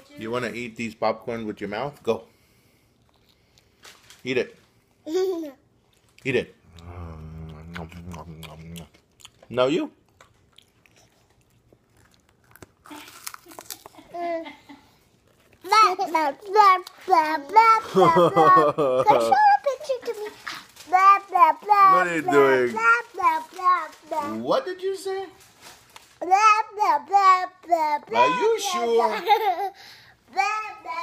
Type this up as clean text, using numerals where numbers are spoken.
You want to eat these popcorn with your mouth? Go. Eat it. Eat it. No, you? Blah, blah, blah, blah, blah, blah, blah. Go show a picture to me. Blah, blah, blah, What are you blah, doing? blah, blah, blah, blah. What did you say? Blah, blah, blah, blah, blah. Are you blah, sure? blah.